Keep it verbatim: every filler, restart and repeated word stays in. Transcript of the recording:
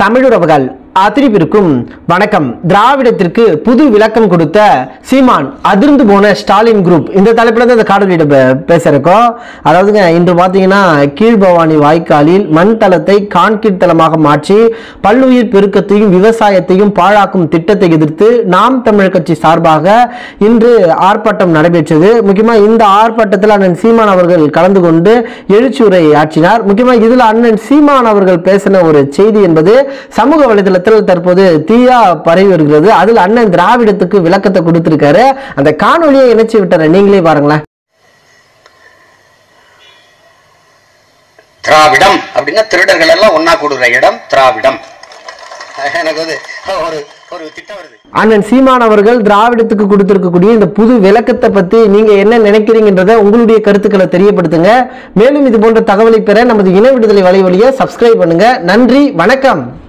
தமிழுறவுகள் அத்திரிப்பிற்கும் வணக்கம். திராவிடத்திற்கு புது விளக்கம் கொடுத்த சீமான், அதிர்ந்து போன ஸ்டாலின் குரூப், இந்த தலைப்புல தான் இந்த காணொலியிட பேசுறோம். அதாவதுங்க, இன்று பார்த்தீங்கன்னா கீழ்பவானி வாய்க்காலில் மண் தளத்தை கான்கிரீட் தளமாக மாற்றி பல்லுயிர் பெருக்கத்தையும் விவசாயத்தையும் பாழாக்கும் திட்டத்தை எதிர்த்து நாம் தமிழர் கட்சி சார்பாக இன்று ஆர்ப்பாட்டம் நடைபெற்றது. முக்கியமா இந்த ஆர்ப்பாட்டத்தில் அண்ணன் சீமான் அவர்கள் கலந்து கொண்டு எழுச்சியுரை ஆற்றினார். முக்கியமா இதுல அண்ணன் சீமான் அவர்கள் பேசின ஒரு செய்தி என்பது சமூக வலைதள தற்போது தீயா பரவி வருகிறது. அதில் அண்ணன் திராவிடத்துக்கு விளக்கத்தை கொடுத்திருக்காரு. அந்த காணொலியை இணைச்சு விட்டாரு, நீங்களே பாருங்களேன். திராவிடம் அப்படின்னா திருடர்கள் எல்லாம் ஒன்னா கூடுற இடம் திராவிடம். எனக்கு ஒரு ஒரு திட்டம் வருது. அண்ணன் சீமான் அவர்கள் திராவிடத்துக்கு கொடுத்திருக்கக்கூடிய இந்த புது விளக்கத்தை பத்தி நீங்க என்ன நினைக்கிறீங்கன்றத உங்களுடைய கருத்துக்களை தெரியப்படுத்துங்க. மேலும் இது போன்ற தகவலை பெற நமது இன விடுதலை வலை வழியை சப்ஸ்கிரைப் பண்ணுங்க. நன்றி, வணக்கம்.